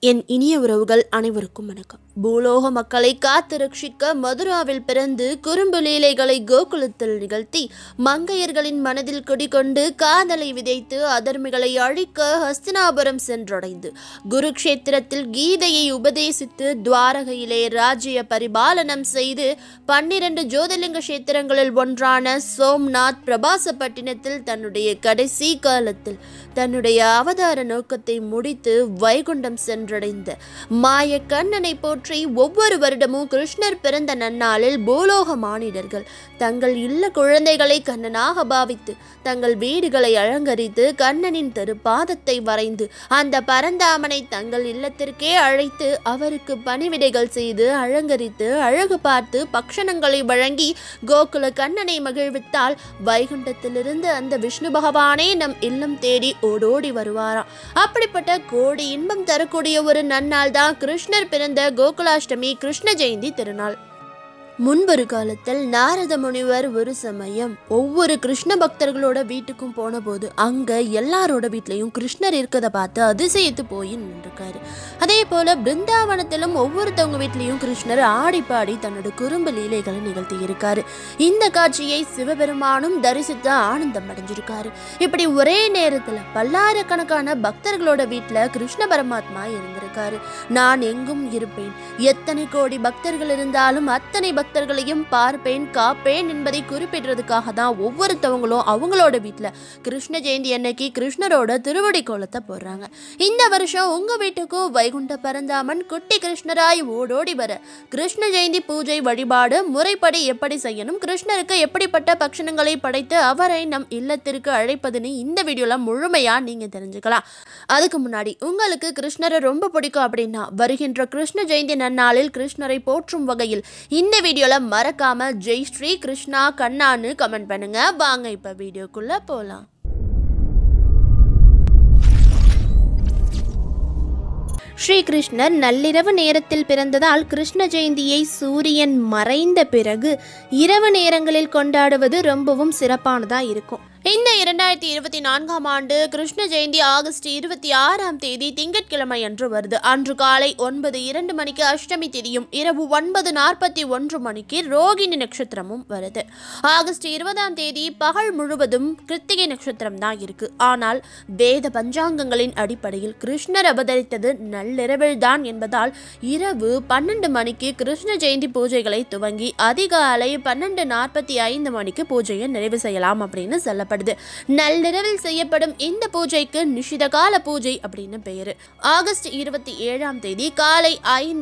என் இனிய உறவுகள் அனைவருக்கும் வணக்கம். பூலோக மக்களை காத்து ரட்சிக்க மதுராவில் பிறந்து குறும்பு லீலைகளை கோகுலத்தில் நிகழ்த்தி மங்கையர்களின் மனதில் குடிகொண்டு காதலை விதைத்து அதர்மிகளை அழிக்க ஹஸ்தினாபுரம் சென்றடைந்து குருக்ஷேத்திரத்தில் கீதையை உபதேசித்து துவாரகையிலே ராஜ்ய பரிபாலனம் செய்து 12 ஜோதிர்லிங்க கஷேத்திரங்களில் ஒன்றான சோம்நாத் பிரபாசப்பட்டினத்தில் தன்னுடைய கடைசி காலத்தில் தன்னுடைய அவதார நோக்கத்தை முடித்து வைகுண்டம் சென்றடைந்த மாய கண்ணனை போற்றி ஒவ்வொரு வருடமும் கிருஷ்ணர் பிறந்த நன்னாளில் பூலோக மானிடர்கள் தங்கள் இல்ல குழந்தைகளை கண்ணனாக பாவித்து தங்கள் வீடுகளை அலங்கரித்து கண்ணனின் திருப்பாதத்தை வரைந்து அந்த பரந்தாமனை தங்கள் இல்லத்திற்கே அழைத்து அவருக்கு பணிவிடைகள் செய்து அலங்கரித்து அழகு பார்த்து பக்ஷணங்களை வழங்கி கோகுல கண்ணனை மகிழ்வித்தால் வைகுண்டத்திலிருந்து அந்த விஷ்ணு பகவானே நம் இல்லம் தேடி ஓடோடி வருவாராம். அப்படிப்பட்ட கோடி இன்பம் தரக்கூடிய ஒரு நன்னாள் தான் கிருஷ்ணர் பிறந்த கோகுலாஷ்டமி கிருஷ்ண ஜெயந்தி திருநாள். முன்பொரு காலத்தில் நாரத முனிவர் ஒரு சமயம் ஒவ்வொரு கிருஷ்ண பக்தர்களோட வீட்டுக்கும் போன போது அங்க எல்லாரோட வீட்லையும் கிருஷ்ணர் இருக்கதை பார்த்து அதிசயித்து போய் நின்றுருக்காரு. அதே போல பிருந்தாவனத்திலும் ஒவ்வொருத்தவங்க வீட்லையும் கிருஷ்ணர் ஆடி பாடி தன்னோட குறும்பு லீலைகளை நிகழ்த்தி இருக்காரு. இந்த காட்சியை சிவபெருமானும் தரிசித்து ஆனந்தம் அடைஞ்சிருக்காரு. இப்படி ஒரே நேரத்துல பல்லாயிரக்கணக்கான பக்தர்களோட வீட்டுல கிருஷ்ண பரமாத்மா இருந்திருக்காரு. நான் எங்கும் இருப்பேன், எத்தனை கோடி பக்தர்கள் இருந்தாலும் அத்தனை பக்தர்களையும் பார்ப்பேன் காப்பேன் என்பதை குறிப்பிடுறதுக்காக தான் ஒவ்வொருத்தவங்களும் அவங்களோட வீட்டுல கிருஷ்ண ஜெயந்தி அன்னைக்கு கிருஷ்ணரோட திருவடி கோலத்தை போடுறாங்க. இந்த வருஷம் உங்க வீட்டுக்கும் வைகுண்ட பரந்தாமன் குட்டி கிருஷ்ணராய் ஓடோடி வர கிருஷ்ண ஜெயந்தி பூஜை வழிபாடு முறைப்படி எப்படி செய்யணும், கிருஷ்ணருக்கு எப்படிப்பட்ட பக்ஷணங்களை படைத்து அவரை நம் இல்லத்திற்கு அழைப்பதுன்னு இந்த வீடியோல முழுமையா நீங்க தெரிஞ்சுக்கலாம். அதுக்கு முன்னாடி உங்களுக்கு கிருஷ்ணரை ரொம்ப பிடிக்கும் அப்படின்னா வருகின்ற கிருஷ்ண ஜெயந்தி நன்னாளில் கிருஷ்ணரை போற்றும் வகையில் இந்த வீடியோல மறக்காம ஜெய் ஸ்ரீ கிருஷ்ணா கண்ணான்னு கமெண்ட் பண்ணுங்க. வாங்க இப்ப வீடியோக்குள்ள போலாம். ஸ்ரீ கிருஷ்ணர் நள்ளிரவு நேரத்தில் பிறந்ததால் கிருஷ்ண ஜெயந்தியை சூரியன் மறைந்த பிறகு இரவு நேரங்களில் கொண்டாடுவது ரொம்பவும் சிறப்பானதா இருக்கும். இந்த 2024ஆம் ஆண்டு கிருஷ்ண ஜெயந்தி ஆகஸ்ட் 26ஆம் தேதி திங்கட்கிழமை அன்று வருது. அன்று காலை 9:02 மணிக்கு அஷ்டமி திதியும் இரவு 9:41 மணிக்கு ரோகிணி நட்சத்திரமும் வருது. ஆகஸ்ட் 20ஆம் தேதி பகல் முழுவதும் கிருத்திகை நட்சத்திரம் தான் இருக்கு. ஆனால் வேத பஞ்சாங்கங்களின் அடிப்படையில் கிருஷ்ணர் அவதரித்தது நள்ளிரவில் தான் என்பதால் இரவு 12 மணிக்கு கிருஷ்ண ஜெயந்தி பூஜைகளை துவங்கி அதிகாலை 12:45 மணிக்கு பூஜையை நிறைவு செய்யலாம் அப்படின்னு சொல்லப்படுது. நள்ளிரவில் செய்யப்படும் இந்த பூஜைக்கு நிஷித கால பூஜை அப்படின்னு பெயரு. ஆகஸ்ட் 27ஆம் தேதி காலை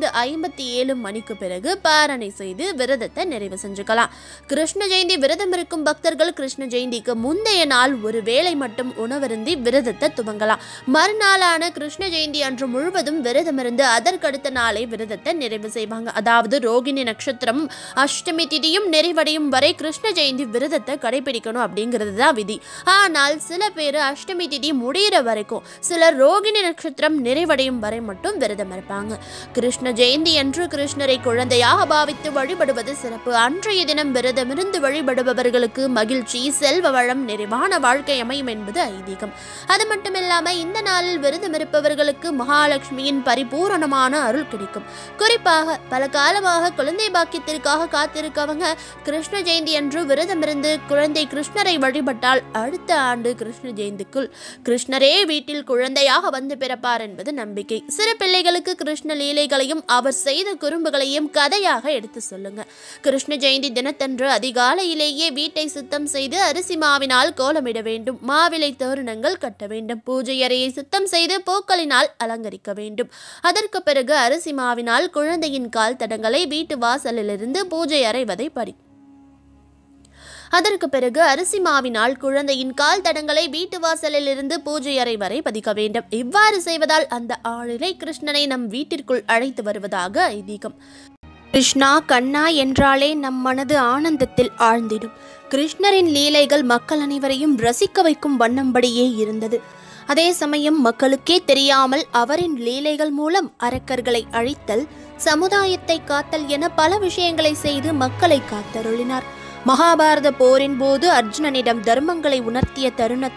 5:57 மணிக்கு பிறகு பாரணை செய்து விரதத்தை நிறைவு செஞ்சுக்கலாம். கிருஷ்ண ஜெயந்தி விரதம் இருக்கும் பக்தர்கள் கிருஷ்ண ஜெயந்திக்கு முந்தைய நாள் ஒரு வேளை மட்டும் உணவருந்தி விரதத்தை துவங்கலாம். மறுநாளான கிருஷ்ண ஜெயந்தி அன்று முழுவதும் விரதம் இருந்து அதற்கடுத்த நாளை விரதத்தை நிறைவு செய்வாங்க. அதாவது ரோகிணி நட்சத்திரம் அஷ்டமி திதியும் நிறைவடையும் வரை கிருஷ்ண ஜெயந்தி விரதத்தை கடைபிடிக்கணும் அப்படிங்கிறது தான் விதி. ஆனால் சில பேர் அஷ்டமி திதி முடிகிற வரைக்கும், சிலர் ரோகிணி நட்சத்திரம் நிறைவடையும் வரை மட்டும் விரதம் இருப்பாங்க. கிருஷ்ண ஜெயந்தி அன்று கிருஷ்ணரை குழந்தையாக பாவித்து வழிபடுவது சிறப்பு. அன்றைய தினம் விரதமிருந்து வழிபடுபவர்களுக்கு மகிழ்ச்சி, செல்வ வளம், நிறைவான வாழ்க்கை அமையும் என்பது ஐதீகம். அது மட்டுமில்லாம இந்த நாளில் விரதம் இருப்பவர்களுக்கு மகாலட்சுமியின் பரிபூரணமான அருள் கிடைக்கும். குறிப்பாக பல காலமாக குழந்தை பாக்கியத்திற்காக காத்திருக்கவங்க கிருஷ்ண ஜெயந்தி அன்று விரதமிருந்து குழந்தை கிருஷ்ணரை வழிபட்டால் அடுத்த ஆண்டு கிருஷ்ண ஜெயந்திக்குள் கிருஷ்ணரே வீட்டில் குழந்தையாக வந்து பிறப்பார் என்பது நம்பிக்கை. சிறு பிள்ளைகளுக்கு கிருஷ்ண லீலைகளையும் அவர் செய்த குறும்புகளையும் கதையாக எடுத்து சொல்லுங்க. கிருஷ்ண ஜெயந்தி தினத்தன்று அதிகாலையிலேயே வீட்டை சுத்தம் செய்து அரிசி மாவினால் கோலமிட வேண்டும். மாவிலை தோரணங்கள் கட்ட வேண்டும். பூஜை அறையை சுத்தம் செய்து பூக்களினால் அலங்கரிக்க வேண்டும். அதற்கு பிறகு அரிசி மாவினால் குழந்தையின் கால் தடங்களை வீட்டு வாசலிலிருந்து பூஜை அறை வரை படி அதற்கு பிறகு அரிசி மாவினால் குழந்தையின் கால் தடங்களை வீட்டு வாசலில் இருந்து பூஜை அறை வரை பதிக்க வேண்டும். இவ்வாறு செய்வதால் அந்த ஆளிலை கிருஷ்ணனை நம் வீட்டிற்குள் அழைத்து வருவதாக ஐதீகம். கிருஷ்ணா கண்ணா என்றாலே நம் மனது ஆனந்தத்தில் ஆழ்ந்திடும். கிருஷ்ணரின் லீலைகள் மக்கள் அனைவரையும் ரசிக்க வைக்கும் வண்ணம்படியே இருந்தது. அதே சமயம் மக்களுக்கே தெரியாமல் அவரின் லீலைகள் மூலம் அரக்கர்களை அழித்தல், சமுதாயத்தை காத்தல் என பல விஷயங்களை செய்து மக்களை காத்தருளினார். மகாபாரத போரின் போது அர்ஜுனனிடம் தர்மங்களை உணர்த்திய தருணத்தை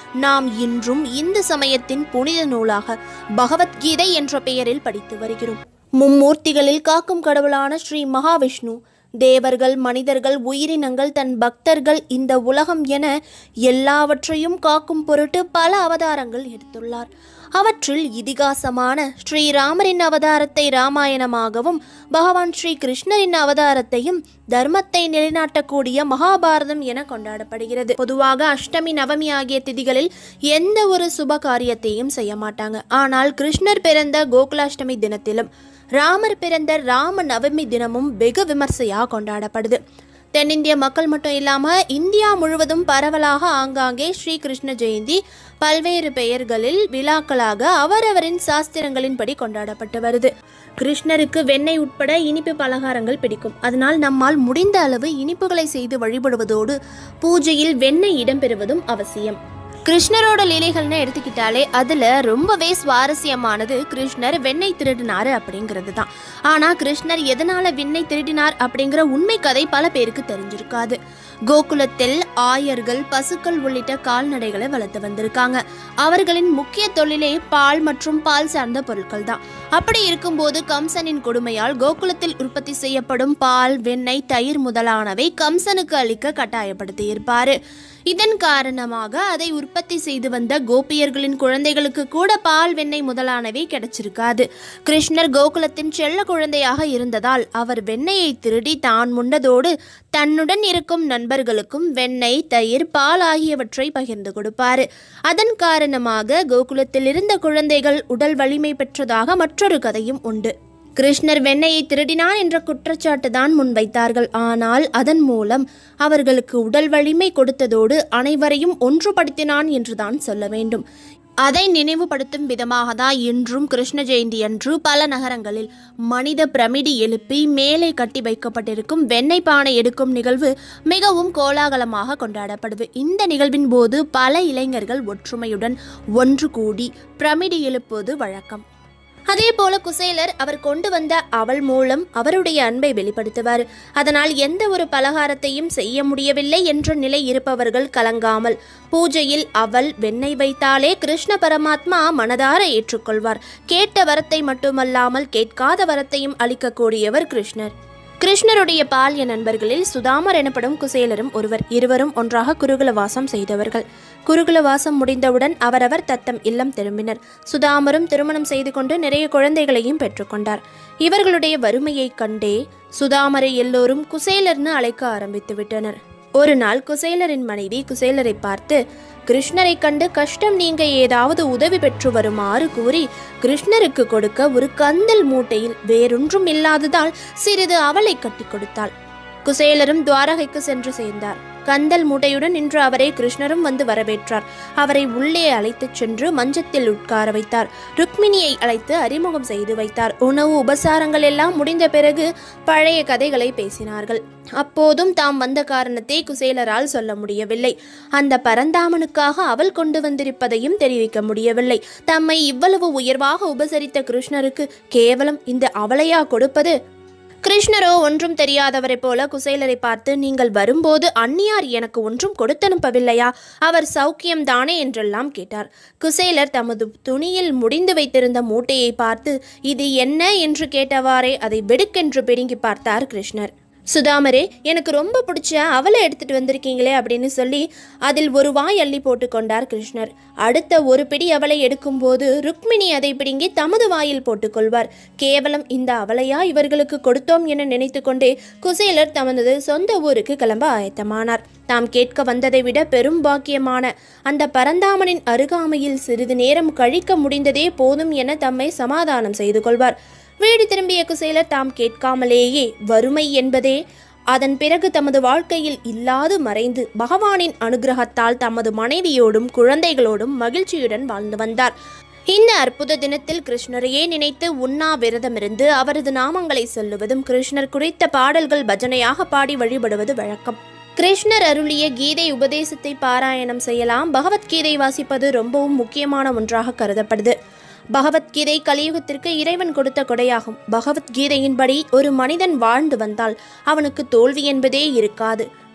நாம் இன்றும் இந்து சமயத்தின் புனித நூலாக பகவத்கீதை என்ற பெயரில் படித்து வருகிறோம். மும்மூர்த்திகளில் காக்கும் கடவுளான ஸ்ரீ மகாவிஷ்ணு தேவர்கள், மனிதர்கள், உயிரினங்கள், தன் பக்தர்கள், இந்த உலகம் என எல்லாவற்றையும் காக்கும் பொருட்டு பல அவதாரங்கள் எடுத்துள்ளார். அவற்றில் இதிகாசமான ஸ்ரீராமரின் அவதாரத்தை ராமாயணமாகவும், பகவான் ஸ்ரீ கிருஷ்ணரின் அவதாரத்தையும் தர்மத்தை நிலைநாட்டக்கூடிய மகாபாரதம் என கொண்டாடப்படுகிறது. பொதுவாக அஷ்டமி, நவமி ஆகிய திதிகளில் எந்த ஒரு சுப காரியத்தையும் செய்ய மாட்டாங்க. ஆனால் கிருஷ்ணர் பிறந்த கோகுலாஷ்டமி தினத்திலும் ராமர் பிறந்த ராம நவமி தினமும் வெகு விமர்சையாக கொண்டாடப்படுது. தென்னிந்திய மக்கள் மட்டும் இல்லாமல் இந்தியா முழுவதும் பரவலாக ஆங்காங்கே ஸ்ரீ கிருஷ்ண ஜெயந்தி பல்வேறு பெயர்களில் விழாக்களாக அவரவரின் சாஸ்திரங்களின்படி கொண்டாடப்பட்டு வருது. கிருஷ்ணருக்கு வெண்ணெய் உட்பட இனிப்பு பலகாரங்கள் பிடிக்கும். அதனால் நம்மால் முடிந்த அளவு இனிப்புகளை செய்து வழிபடுவதோடு பூஜையில் வெண்ணெய் இடம்பெறுவதும் அவசியம். கிருஷ்ணரோட லீலைகள்னு எடுத்துக்கிட்டாலே அதில் ரொம்பவே சுவாரஸ்யமானது கிருஷ்ணர் வெண்ணெய் திருடினார் அப்படிங்கிறது தான். ஆனால் கிருஷ்ணர் எதனால் வெண்ணெய் திருடினார் அப்படிங்கிற உண்மை கதை பல பேருக்கு தெரிஞ்சிருக்காது. கோகுலத்தில் ஆயர்கள், பசுக்கள் உள்ளிட்ட கால்நடைகளை வளர்த்து வந்திருக்காங்க. அவர்களின் முக்கிய தொழிலே பால் மற்றும் பால் சார்ந்த பொருட்கள் தான். அப்படி இருக்கும்போது கம்சனின் கொடுமையால் கோகுலத்தில் உற்பத்தி செய்யப்படும் பால், வெண்ணெய், தயிர் முதலானவை கம்சனுக்கு அளிக்க கட்டாயப்படுத்தி இருப்பாரு. இதன் காரணமாக அதை உற்பத்தி செய்து வந்த கோபியர்களின் குழந்தைகளுக்கு கூட பால், வெண்ணெய் முதலானவை கிடைச்சிருக்காது. கிருஷ்ணர் கோகுலத்தின் செல்ல குழந்தையாக இருந்ததால் அவர் வெண்ணெயை திருடி தான் உண்டதோடு தன்னுடன் இருக்கும் நண்பர்களுக்கும் வெண்ணெய், தயிர், பால் ஆகியவற்றை பகிர்ந்து கொடுப்பாரு. அதன் காரணமாக கோகுலத்தில் இருந்த குழந்தைகள் உடல் வலிமை பெற்றதாக மற்றொரு கதையும் உண்டு. கிருஷ்ணர் வெண்ணெயை திருடினான் என்ற குற்றச்சாட்டு தான் முன்வைத்தார்கள். ஆனால் அதன் மூலம் அவர்களுக்கு உடல் வலிமை கொடுத்ததோடு அனைவரையும் ஒன்றுபடுத்தினான் என்றுதான் சொல்ல வேண்டும். அதை நினைவுபடுத்தும் விதமாக தான் இன்றும் கிருஷ்ண ஜெயந்தி அன்று பல நகரங்களில் மனித பிரமிடி எழுப்பி மேலே கட்டி வைக்கப்பட்டிருக்கும் வெண்ணெய் பானை எடுக்கும் நிகழ்வு மிகவும் கோலாகலமாக கொண்டாடப்படுது. இந்த நிகழ்வின் போது பல இளைஞர்கள் ஒற்றுமையுடன் ஒன்று கூடி பிரமிடி எழுப்புவது வழக்கம். அதே போல குசேலர் அவர் கொண்டு வந்த அவல் மூலம் அவருடைய அன்பை வெளிப்படுத்துவார். அதனால் எந்த ஒரு பலகாரத்தையும் செய்ய முடியவில்லை என்ற நிலை இருப்பவர்கள் கலங்காமல் பூஜையில் அவல், வெண்ணெய் வைத்தாலே கிருஷ்ண பரமாத்மா மனதார ஏற்றுக்கொள்வார். கேட்ட வரத்தை மட்டுமல்லாமல் கேட்காத வரத்தையும் அளிக்கக்கூடியவர் கிருஷ்ணர். கிருஷ்ணருடைய பால்ய நண்பர்களில் சுதாமர் எனப்படும் குசேலரும் ஒருவர். இருவரும் ஒன்றாக குருகுலவாசம் செய்தவர்கள். குருகுலவாசம் முடிந்தவுடன் அவரவர் தத்தம் இல்லம் திரும்பினர். சுதாமரும் திருமணம் செய்து கொண்டு நிறைய குழந்தைகளையும் பெற்றுக்கொண்டார். இவர்களுடைய வறுமையை கண்டே சுதாமரை எல்லோரும் குசேலர்னு அழைக்க ஆரம்பித்து விட்டனர். ஒரு நாள் குசேலரின் மனைவி குசேலரை பார்த்து, கிருஷ்ணரை கண்டு கஷ்டம் நீங்க ஏதாவது உதவி பெற்று வருமாறு கூறி கிருஷ்ணருக்கு கொடுக்க ஒரு கந்தல் மூட்டையில் வேறொன்றும் இல்லாததால் சிறிது அவலை கட்டி கொடுத்தாள். குசேலரும் துவாரகைக்கு சென்று சேர்ந்தார். கந்தல் மூட்டையுடன் நின்று அவரை கிருஷ்ணரும் வந்து வரவேற்றார். அவரை உள்ளே அழைத்துச் சென்று மஞ்சத்தில் உட்கார வைத்தார். ருக்மிணியை அழைத்து அறிமுகம் செய்து வைத்தார். உணவு உபசாரங்கள் எல்லாம் முடிந்த பிறகு பழைய கதைகளை பேசினார்கள். அப்போதும் தாம் வந்த காரணத்தை குசேலரால் சொல்ல முடியவில்லை. அந்த பரந்தாமனுக்காக அவள் கொண்டு வந்திருப்பதையும் தெரிவிக்க முடியவில்லை. தம்மை இவ்வளவு உயர்வாக உபசரித்த கிருஷ்ணருக்கு கேவலம் இந்த அவளையா கொடுப்பது? கிருஷ்ணரோ ஒன்றும் தெரியாதவரை போல குசேலரை பார்த்து, நீங்கள் வரும்போது அந்நியார் எனக்கு ஒன்றும் கொடுத்தனுப்பவில்லையா? அவர் சௌக்கியம்தானே என்றெல்லாம் கேட்டார். குசேலர் தமது துணியில் முடிந்து வைத்திருந்த மூட்டையை பார்த்து இது என்ன என்று கேட்டவாறே அதை வெடுக்கென்று பிடுங்கி பார்த்தார் கிருஷ்ணர். சுதாமரே, எனக்கு ரொம்ப பிடிச்ச அவளை எடுத்துட்டு வந்திருக்கீங்களே அப்படின்னு சொல்லி அதில் ஒரு வாய் அள்ளி போட்டு கொண்டார் கிருஷ்ணர். அடுத்த ஒரு பிடி அவளை எடுக்கும்போது ருக்மிணி அதை பிடுங்கி தமது வாயில் போட்டுக்கொள்வார். கேவலம் இந்த அவளையா இவர்களுக்கு கொடுத்தோம் என நினைத்து கொண்டே குசேலர் தமது சொந்த ஊருக்கு கிளம்ப ஆயத்தமானார். தாம் கேட்க வந்ததை விட பெரும் பாக்கியமான அந்த பரந்தாமனின் அருகாமையில் சிறிது நேரம் கழிக்க முடிந்ததே போதும் என தம்மை சமாதானம் செய்து கொள்வார். வீடு திரும்பிய குசேலர் தாம் கேட்காமலேயே வறுமை என்பதே அதன் பிறகு தமது வாழ்க்கையில் இல்லாது மறைந்து பகவானின் அனுகிரகத்தால் தமது மனைவியோடும் குழந்தைகளோடும் மகிழ்ச்சியுடன் வாழ்ந்து வந்தார். இந்த அற்புத தினத்தில் கிருஷ்ணரையே நினைத்து உண்ணாவிரதமிருந்து அவரது நாமங்களை சொல்லுவதும் கிருஷ்ணர் குறித்த பாடல்கள் பஜனையாக பாடி வழிபடுவது வழக்கம். கிருஷ்ணர் அருளிய கீதை உபதேசத்தை பாராயணம் செய்யலாம். பகவத்கீதை வாசிப்பது ரொம்பவும் முக்கியமான ஒன்றாக கருதப்படுது. பகவத்கீதை கலியுகத்திற்கு இறைவன் கொடுத்த கொடையாகும். பகவத்கீதையின்படி ஒரு மனிதன் வாழ்ந்து வந்தால் அவனுக்கு தோல்வி என்பதே இருக்காது.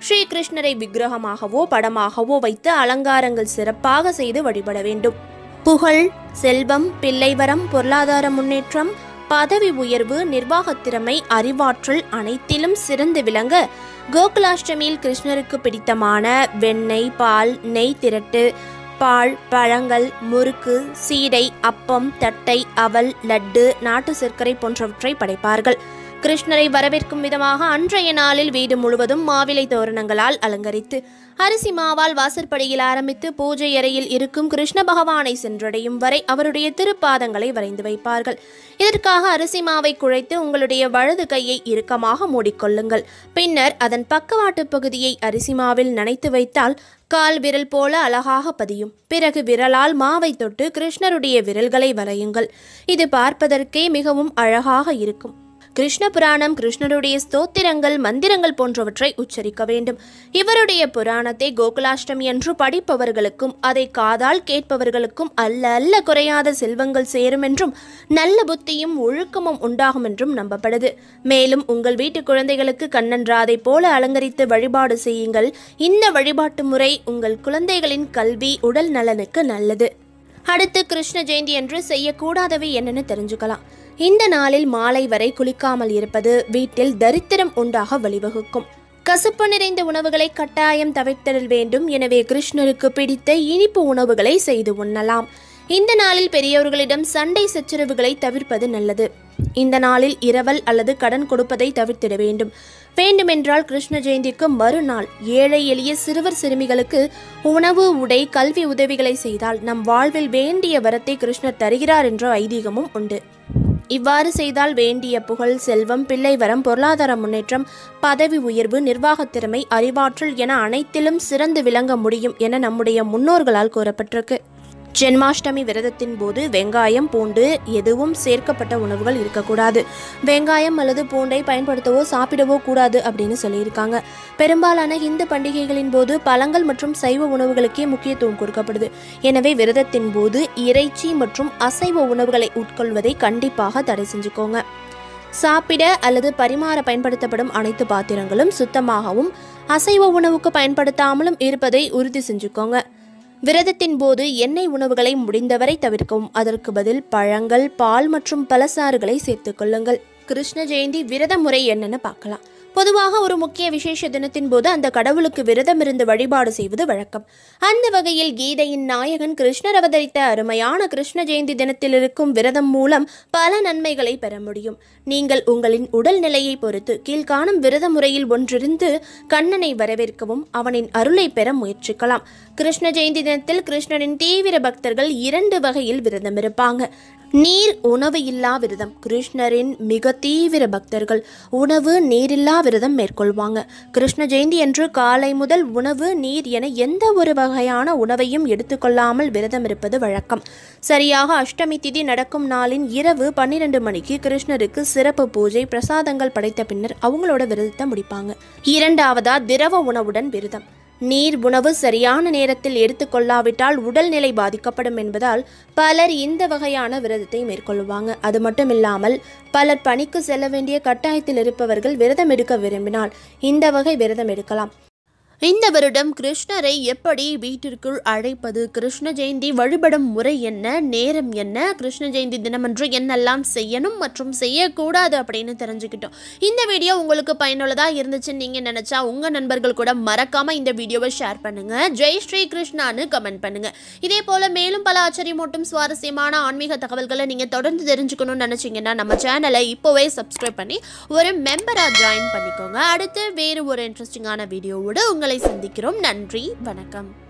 ஸ்ரீ கிருஷ்ணரை விக்கிரகமாகவோ படமாகவோ வைத்து அலங்காரங்கள் சிறப்பாக செய்து வழிபட வேண்டும். புகழ், செல்வம், பிள்ளைவரம், பொருளாதார முன்னேற்றம், பதவி உயர்வு, நிர்வாகத்திறமை, அறிவாற்றல் அனைத்திலும் சிறந்து விளங்க கோகுலாஷ்டமியில் கிருஷ்ணருக்கு பிடித்தமான வெண்ணெய், பால், நெய் திரட்டு, பால், பழங்கள், முறுக்கு, சீடை, அப்பம், தட்டை, அவல், லட்டு, நாட்டு சர்க்கரை போன்றவற்றை படைப்பார்கள். கிருஷ்ணரை வரவேற்கும் விதமாக அன்றைய நாளில் வீடு முழுவதும் மாவிலை தோரணங்களால் அலங்கரித்து அரிசி மாவால் வாசற்படியில் ஆரம்பித்து பூஜை அறையில் இருக்கும் கிருஷ்ண பகவானை சென்றடையும் வரை அவருடைய திருப்பாதங்களை வரைந்து வைப்பார்கள். இதற்காக அரிசி மாவை குழைத்து உங்களுடைய வலது கையை இறுக்கமாக மூடிக்கொள்ளுங்கள். பின்னர் அதன் பக்கவாட்டு பகுதியை அரிசி மாவில் நனைத்து வைத்தால் கால் விரல் போல அழகாக பதியும். பிறகு விரலால் மாவை தொட்டு கிருஷ்ணருடைய விரல்களை வரையுங்கள். இது பார்ப்பதற்கே மிகவும் அழகாக இருக்கும். கிருஷ்ண புராணம், கிருஷ்ணருடைய ஸ்தோத்திரங்கள், மந்திரங்கள் போன்றவற்றை உச்சரிக்க வேண்டும். இவருடைய புராணத்தை கோகுலாஷ்டமி அன்று படிப்பவர்களுக்கும் அதை காதால் கேட்பவர்களுக்கும் அல்ல குறையாத செல்வங்கள் சேரும் என்றும் நல்ல புத்தியும் ஒழுக்கமும் உண்டாகும் என்றும் நம்பப்படுது. மேலும் உங்கள் வீட்டு குழந்தைகளுக்கு கண்ணன் ராதை போல அலங்கரித்து வழிபாடு செய்யுங்கள். இந்த வழிபாட்டு முறை உங்கள் குழந்தைகளின் கல்வி, உடல் நலனுக்கு நல்லது. அடுத்து கிருஷ்ண ஜெயந்தி என்று செய்யக்கூடாதவை என்னன்னு தெரிஞ்சுக்கலாம். இந்த நாளில் மாலை வரை குளிக்காமல் இருப்பது வீட்டில் தரித்திரம் உண்டாக வழிவகுக்கும். கசப்பு நிறைந்த உணவுகளை கட்டாயம் தவிர்த்திடல் வேண்டும். எனவே கிருஷ்ணருக்கு பிடித்த இனிப்பு உணவுகளை செய்து உண்ணலாம். இந்த நாளில் பெரியவர்களிடம் சண்டை சச்சரவுகளை தவிர்ப்பது நல்லது. இந்த நாளில் இரவல் அல்லது கடன் கொடுப்பதை தவிர்த்திட வேண்டும். வேண்டுமென்றால் கிருஷ்ண ஜெயந்திக்கு மறுநாள் ஏழை எளிய சிறுவர் சிறுமிகளுக்கு உணவு, உடை, கல்வி உதவிகளை செய்தால் நம் வாழ்வில் வேண்டிய வரத்தை கிருஷ்ணர் தருகிறார் என்ற ஐதீகமும் உண்டு. இவ்வாறு செய்தால் வேண்டிய புகழ், செல்வம், பிள்ளை வரம், பொருளாதார முன்னேற்றம், பதவி உயர்வு, நிர்வாகத்திறமை, அறிவாற்றல் என அனைத்திலும் சிறந்து விளங்க முடியும் என நம்முடைய முன்னோர்களால் கூறப்பட்டிருக்கு. ஜென்மாஷ்டமி விரதத்தின் போது வெங்காயம், பூண்டு எதுவும் சேர்க்கப்பட்ட உணவுகள் இருக்கக்கூடாது. வெங்காயம் அல்லது பூண்டை பயன்படுத்தவோ சாப்பிடவோ கூடாது அப்படின்னு சொல்லியிருக்காங்க. பெரும்பாலான இந்து பண்டிகைகளின் போது பழங்கள் மற்றும் சைவ உணவுகளுக்கே முக்கியத்துவம் கொடுக்கப்படுது. எனவே விரதத்தின் போது இறைச்சி மற்றும் அசைவ உணவுகளை உட்கொள்வதை கண்டிப்பாக தடை செஞ்சுக்கோங்க. சாப்பிட அல்லது பரிமாற பயன்படுத்தப்படும் அனைத்து பாத்திரங்களும் சுத்தமாகவும் அசைவ உணவுக்கு பயன்படுத்தாமலும் இருப்பதை உறுதி செஞ்சுக்கோங்க. விரதத்தின் போது எண்ணெய் உணவுகளை முடிந்தவரை தவிர்க்கவும். அதற்கு பதில் பழங்கள், பால் மற்றும் பழச்சாறுகளை சேர்த்துக் கொள்ளுங்கள். கிருஷ்ண ஜெயந்தி விரத முறை என்னன்னு பார்க்கலாம். பொதுவாக ஒரு முக்கிய விசேஷ தினத்தின் போது அந்த கடவுளுக்கு விரதம் இருந்து வழிபாடு செய்வது வழக்கம். அந்த வகையில் கீதையின் நாயகன் கிருஷ்ணர் அவதரித்த அருமையான கிருஷ்ண ஜெயந்தி தினத்தில் இருக்கும் விரதம் மூலம் பல நன்மைகளை பெற முடியும். நீங்கள் உங்களின் உடல் நிலையை பொறுத்து கீழ்காணும் விரத முறையில் ஒன்றிருந்து கண்ணனை வரவேற்கவும் அவனின் அருளை பெற முயற்சிக்கலாம். கிருஷ்ண ஜெயந்தி தினத்தில் கிருஷ்ணரின் தீவிர பக்தர்கள் 2 வகையில் விரதம் இருப்பாங்க. நீர், உணவு இல்லா விரதம். கிருஷ்ணரின் மிக தீவிர பக்தர்கள் உணவு, நீரில்லா விரதம் மேற்கொள்வாங்க. கிருஷ்ண ஜெயந்தி அன்று காலை முதல் உணவு, நீர் என எந்த ஒரு வகையான உணவையும் எடுத்துக்கொள்ளாமல் விரதம் இருப்பது வழக்கம். சரியாக அஷ்டமி திதி நடக்கும் நாளின் இரவு 12 மணிக்கு கிருஷ்ணருக்கு சிறப்பு பூஜை, பிரசாதங்கள் படைத்த பின்னர் அவங்களோட விரதத்தை முடிப்பாங்க. 2வதா திரவ உணவுடன் விரதம். நீர், உணவு சரியான நேரத்தில் எடுத்துக்கொள்ளாவிட்டால் உடல்நிலை பாதிக்கப்படும் என்பதால் பலர் இந்த வகையான விரதத்தை மேற்கொள்வாங்க. அது மட்டுமில்லாமல் பலர் பணிக்கு செல்ல வேண்டிய கட்டாயத்தில் இருப்பவர்கள் விரதம் எடுக்க விரும்பினால் இந்த வகை விரதம் எடுக்கலாம். இந்த வருடம் கிருஷ்ணரை எப்படி வீட்டிற்குள் அழைப்பது, கிருஷ்ண ஜெயந்தி வழிபடும் முறை என்ன, நேரம் என்ன, கிருஷ்ண ஜெயந்தி தினமன்று என்னெல்லாம் செய்யணும் மற்றும் செய்யக்கூடாது அப்படின்னு தெரிஞ்சுக்கிட்டோம். இந்த வீடியோ உங்களுக்கு பயனுள்ளதாக இருந்துச்சுன்னு நீங்கள் நினச்சா உங்கள் நண்பர்கள் கூட மறக்காமல் இந்த வீடியோவை ஷேர் பண்ணுங்கள். ஜெய் ஸ்ரீ கிருஷ்ணான்னு கமெண்ட் பண்ணுங்கள். இதே போல் மேலும் பல ஆச்சரியமூட்டும் சுவாரஸ்யமான ஆன்மீக தகவல்களை நீங்கள் தொடர்ந்து தெரிஞ்சுக்கணும்னு நினச்சிங்கன்னா நம்ம சேனலை இப்போவே சப்ஸ்கிரைப் பண்ணி ஒரு மெம்பராக ஜாயின் பண்ணிக்கோங்க. அடுத்து வேறு ஒரு இன்ட்ரெஸ்டிங்கான வீடியோவோடு உங்களை சந்திக்கிறோம். நன்றி, வணக்கம்.